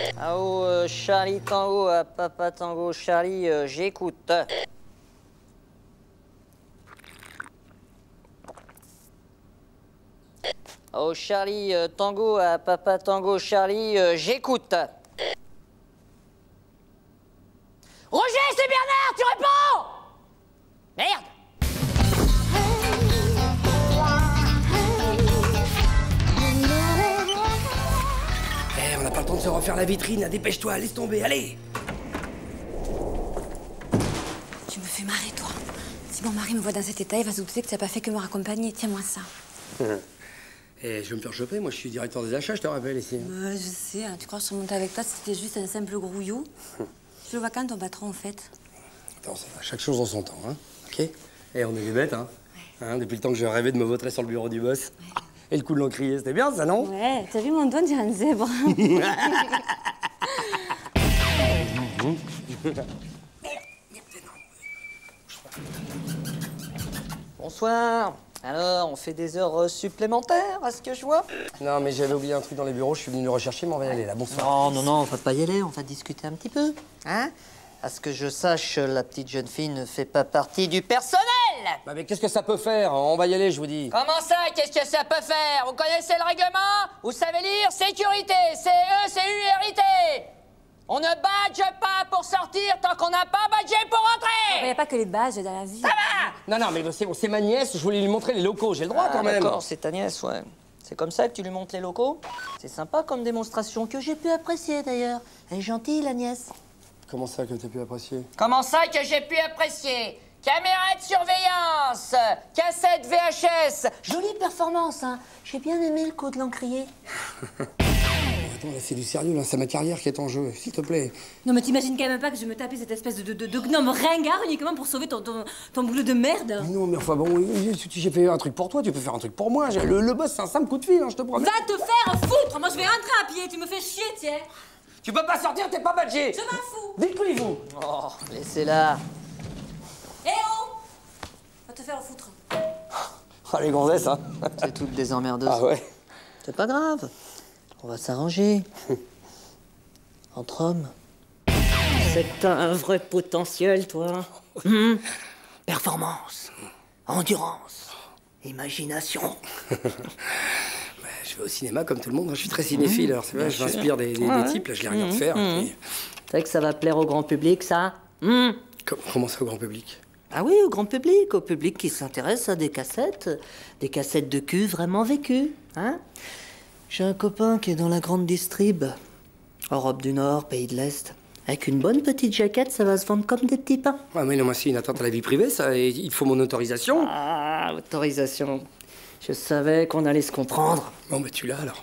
Ah oh, Charlie Tango à Papa Tango Charlie, j'écoute. Oh Charlie Tango à Papa Tango Charlie, j'écoute. Roger, c'est Bernard, tu réponds? Merde. Eh, on n'a pas le temps de se refaire la vitrine, là. Dépêche-toi, laisse tomber, allez. Tu me fais marrer, toi. Si mon mari me voit dans cet état, il va se douter que tu n'as pas fait que me raccompagner. Tiens-moi ça. Eh, je vais me faire choper, moi je suis directeur des achats, je te rappelle ici. Je sais, hein, tu crois que je suis remontée avec toi si c'était juste un simple grouillou? Je le vois quand ton patron, en fait? Attends, ça va, chaque chose en son temps, hein, ok? Eh, on est des bêtes, hein, ouais. Hein, depuis le temps que je rêvais de me vautrer sur le bureau du boss. Ouais. Et le coup de l'encrier, c'était bien ça, non? Ouais, t'as vu mon doigt, on dirait un zèbre. Bonsoir. Alors, on fait des heures supplémentaires, à ce que je vois? Non, mais j'avais oublié un truc dans les bureaux, je suis venu le rechercher, mais on va y aller, là, bonsoir. Non, on va pas y aller, on va discuter un petit peu. Hein? À ce que je sache, la petite jeune fille ne fait pas partie du personnel! Bah, mais qu'est-ce que ça peut faire? On va y aller, je vous dis. Comment ça, qu'est-ce que ça peut faire? Vous connaissez le règlement? Vous savez lire? Sécurité, C-E-C-U-R-I-T! On ne badge pas pour sortir tant qu'on n'a pas badgé pour entrer! Il n'y a pas que les badges dans la vie. Ça va! Non, mais c'est ma nièce, je voulais lui montrer les locaux, j'ai le droit quand même. D'accord, c'est ta nièce, ouais. C'est comme ça que tu lui montres les locaux? C'est sympa comme démonstration, que j'ai pu apprécier d'ailleurs. Elle est gentille, la nièce. Comment ça que t'as pu apprécier? Comment ça que j'ai pu apprécier? Caméra de surveillance, cassette VHS. Jolie performance, hein. J'ai bien aimé le coup de l'encrier. Attends, là, c'est du sérieux, là, c'est ma carrière qui est en jeu, s'il te plaît. Non, mais t'imagines quand même pas que je me tapais cette espèce de gnome ringard uniquement pour sauver ton boulot de merde? Non, mais enfin bon, j'ai fait un truc pour toi, tu peux faire un truc pour moi. Le boss, c'est un simple coup de fil, hein, je te promets. Va te faire foutre! Moi, je vais rentrer à pied, tu me fais chier, tiens. Tu peux pas sortir, t'es pas badgé. Je m'en fous. Détruis-vous. Oh, laissez-la. Eh oh! Va te faire foutre. Oh, les gonzesses, hein. C'est toutes des emmerdeuses. Ah ouais. C'est pas grave. On va s'arranger. Entre hommes. C'est que t'as un vrai potentiel, toi. Performance. Endurance. Imagination. Je vais au cinéma comme tout le monde, hein. Je suis très cinéphile, alors c'est vrai, je m'inspire des types, là, je les regarde faire. Puis... Tu sais que ça va plaire au grand public, ça? Comment ça, au grand public? Ah oui, au grand public, au public qui s'intéresse à des cassettes de cul vraiment vécues, hein? J'ai un copain qui est dans la grande distrib, Europe du Nord, Pays de l'Est. Avec une bonne petite jaquette, ça va se vendre comme des petits pains. Ah mais non, moi c'est une atteinte à la vie privée, ça, et il faut mon autorisation. Ah, autorisation. Je savais qu'on allait se comprendre. Bon, bah tu l'as alors.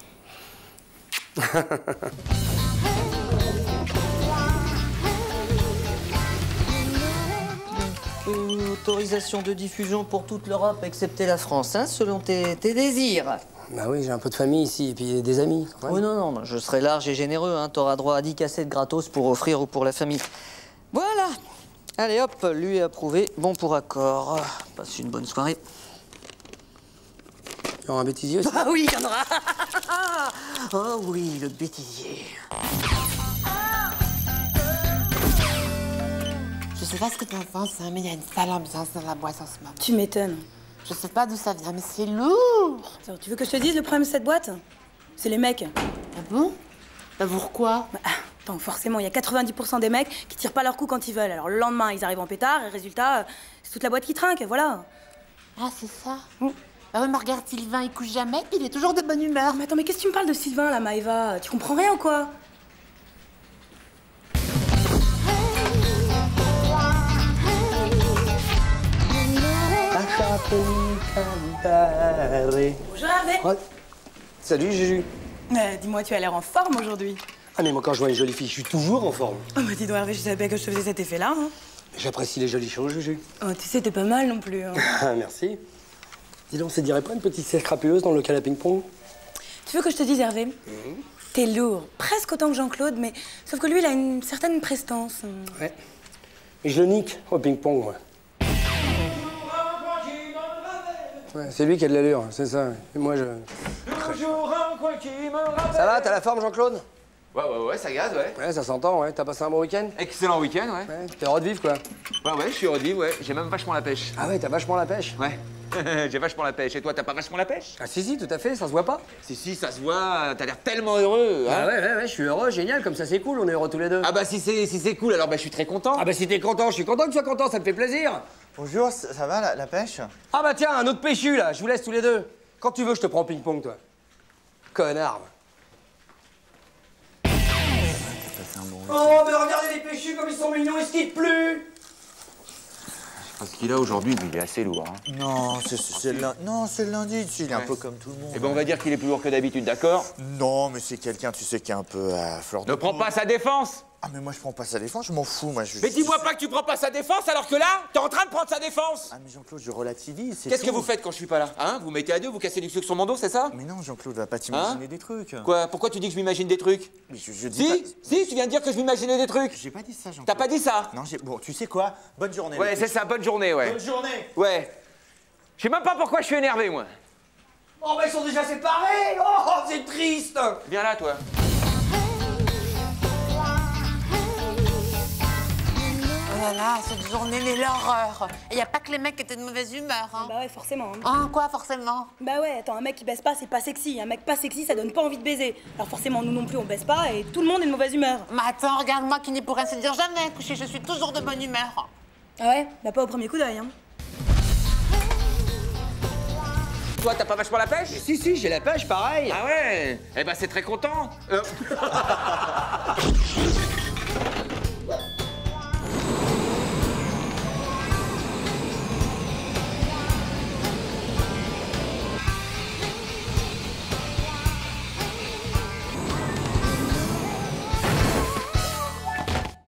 Autorisation de diffusion pour toute l'Europe, excepté la France, hein, selon tes désirs. Bah oui, j'ai un peu de famille ici, et puis des amis. Ouais. Oui, non, je serai large et généreux, hein. T'auras droit à 10 cassettes gratos pour offrir ou pour la famille. Voilà. Allez hop, lui est approuvé, bon pour accord. Passe une bonne soirée. Il y aura un bêtisier aussi? Ah oui, il y en aura. Oh oui, le bêtisier. Je sais pas ce que t'en penses, hein, mais il y a une sale ambiance dans la boîte en ce moment. Tu m'étonnes. Je sais pas d'où ça vient, mais c'est lourd. Attends, tu veux que je te dise le problème de cette boîte? C'est les mecs. Ah bon? Bah pourquoi? Attends, forcément, il y a 90% des mecs qui tirent pas leur coup quand ils veulent. Alors le lendemain, ils arrivent en pétard et résultat, c'est toute la boîte qui trinque, voilà. Ah, c'est ça? Bah oui, mais regarde, Sylvain, il couche jamais, puis il est toujours de bonne humeur. Mais attends, mais qu'est-ce que tu me parles de Sylvain, là, Maëva? Tu comprends rien ou quoi? Bonjour Hervé. Ouais. Salut Juju. Dis-moi, tu as l'air en forme aujourd'hui. Ah mais moi quand je vois une jolie fille, je suis toujours en forme. Oh bah dis donc Hervé, je savais bien que je te faisais cet effet-là. Hein. J'apprécie les jolies choses, Juju. Oh, tu sais, t'es pas mal non plus. Hein. Ah merci. Dis donc, ça dirait pas une petite sieste crapuleuse dans le local à ping-pong? Tu veux que je te dise Hervé? T'es lourd, presque autant que Jean-Claude, mais sauf que lui, il a une certaine prestance. Ouais. Et je le nique au ping-pong, moi. Ouais, c'est lui qui a de l'allure, c'est ça. Et moi, je... Ça va, t'as la forme, Jean-Claude? Ouais, ça gaz, ouais. Ouais, ça s'entend, ouais. T'as passé un bon week-end? Excellent week-end, ouais. Ouais, t'es heureux de vivre, quoi. Ouais, je suis heureux de vivre, ouais. J'ai même vachement la pêche. Ah ouais, t'as vachement la pêche? Ouais. J'ai vachement la pêche. Et toi, t'as pas vachement la pêche? Ah si, tout à fait, ça se voit pas? Si, ça se voit. T'as l'air tellement heureux, hein. Ah ouais, je suis heureux, génial, comme ça c'est cool, on est heureux tous les deux. Ah bah si c'est cool, alors bah je suis très content. Ah bah si t'es content, je suis content que tu sois content, ça me fait plaisir. Bonjour, ça va la pêche? Ah bah tiens, un autre péchu là, je vous laisse tous les deux. Quand tu veux, je te prends ping-pong, toi. Connard. Oh, mais regardez les péchus comme ils sont mignons, ils se quittent plus. Parce qu'il a aujourd'hui, il est assez lourd. Hein. Non, c'est le lundi, il est un peu comme tout le monde. Eh ben on va dire qu'il est plus lourd que d'habitude, d'accord? Non, mais c'est quelqu'un, tu sais, qui est un peu à fleur de Ne prends peau. pas sa défense. Ah, mais moi, je prends pas sa défense, je m'en fous, moi. Mais dis-moi pas que tu prends pas sa défense alors que là, t'es en train de prendre sa défense. Ah, mais Jean-Claude, je relativise, c'est Qu'est-ce que tout. vous faites quand je suis pas là? Hein? Vous mettez à deux, vous cassez du sucre sur mon dos, c'est ça? Mais non, Jean-Claude, va pas t'imaginer des trucs. Quoi? Pourquoi tu dis que je m'imagine des trucs? Mais je dis pas... Si, tu viens de dire que je m'imaginais des trucs. J'ai pas dit ça, Jean-Claude. T'as pas dit ça? Non, bon, tu sais quoi? Bonne journée. Ouais, les c'est péchus. ça, bonne journée, ouais. Bonne journée. Ouais. Je sais même pas pourquoi je suis énervé, moi. Oh bah ils sont déjà séparés. Oh, c'est triste. Viens là, toi. Oh là là, cette journée, mais l'horreur. Et y a pas que les mecs qui étaient de mauvaise humeur, hein. Bah ouais, forcément. Hein. Ah, quoi, forcément? Bah ouais, attends, un mec qui baisse pas, c'est pas sexy. Un mec pas sexy, ça donne pas envie de baiser. Alors forcément, nous non plus, on baisse pas et tout le monde est de mauvaise humeur. Mais attends, regarde-moi qui n'est pour rien se dire jamais couché, je suis toujours de bonne humeur. Ah ouais? Bah pas au premier coup d'œil, hein. Toi, t'as pas vachement la pêche? Si, j'ai la pêche, pareil. Ah ouais? Eh ben c'est très content.